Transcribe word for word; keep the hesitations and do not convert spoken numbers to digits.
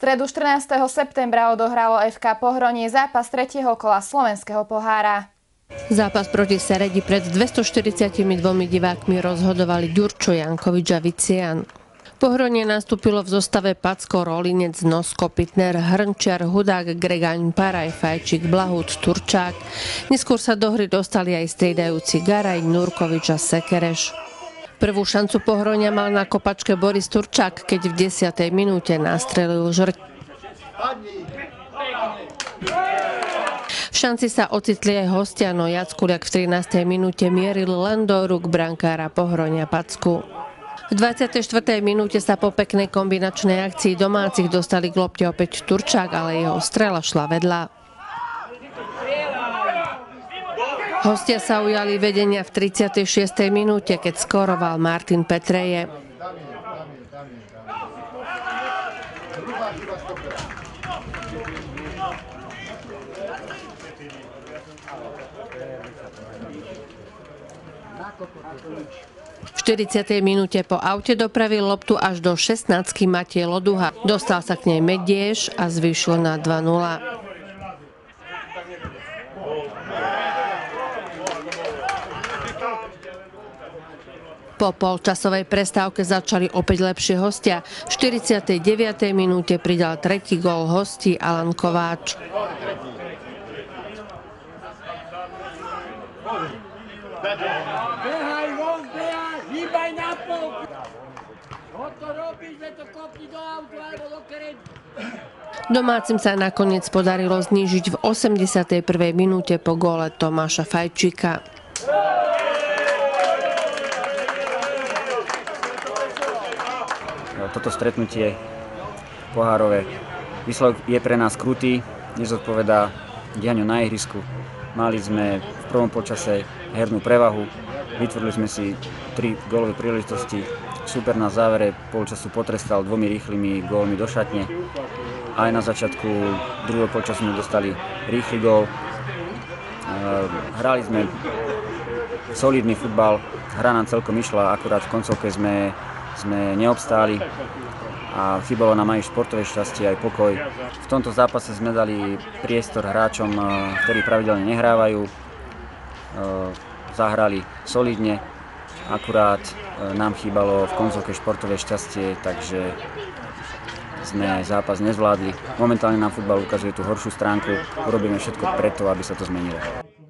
stredu štrnásteho septembra odohralo ef ká Pohronie zápas tretieho kola slovenského pohára. Zápas proti Seredi pred dvestoštyridsiatimi dvomi divákmi rozhodovali Ďurčo, Jankovič a Vician. Pohronie nastúpilo v zostave Packo, Rolinec, Nosko, Pitner, Hrnčiar, Hudák, Gregaň, Paraj, Fajčík, Blahút, Turčák. Neskôr sa do hry dostali aj striedajúci Garaj, Nurkovič a Sekereš. Prvú šancu Pohronia mal na kopačke Boris Turčák, keď v desiatej minúte nastrelil žrť. V šanci sa ocitli aj hostia, no Jackuliak v trinástej minúte mieril len do rúk brankára Pohronia Packu. V dvadsiatej štvrtej minúte sa po peknej kombinačnej akcii domácich dostali k lopte opäť Turčák, ale jeho strela šla vedľa. Hostia sa ujali vedenia v tridsiatej šiestej minúte, keď skóroval Martin Petreje. V štyridsiatej minúte po aute dopravil loptu až do šestnáctky Matej Loduha. Dostal sa k nej Mediež a zvýšil na dva nula. Po polčasovej prestávke začali opäť lepšie hostia. V štyridsiatej deviatej minúte pridal tretí gól hostí Alan Kováč. Domácim sa nakoniec podarilo znížiť v osemdesiatej prvej minúte po góle Tomáša Fajčíka. Toto stretnutie pohárové výsledok je pre nás krutý, nezodpovedá dianiu na ihrisku. Mali sme v prvom počase hernú prevahu, vytvorili sme si tri gólové príležitosti. Súper na závere polčasu potrestal dvomi rýchlymi gólmi do šatne. Aj na začiatku druhého polčasu sme dostali rýchly gól. Hrali sme solidný futbal, hra nám celkom išla, akurát v koncovke sme sme neobstáli a chýbalo nám aj športové šťastie, aj pokoj. V tomto zápase sme dali priestor hráčom, ktorí pravidelne nehrávajú. Zahrali solidne, akurát nám chýbalo v koncovke športové šťastie, takže sme zápas nezvládli. Momentálne nám futbal ukazuje tú horšiu stránku, urobíme všetko preto, aby sa to zmenilo.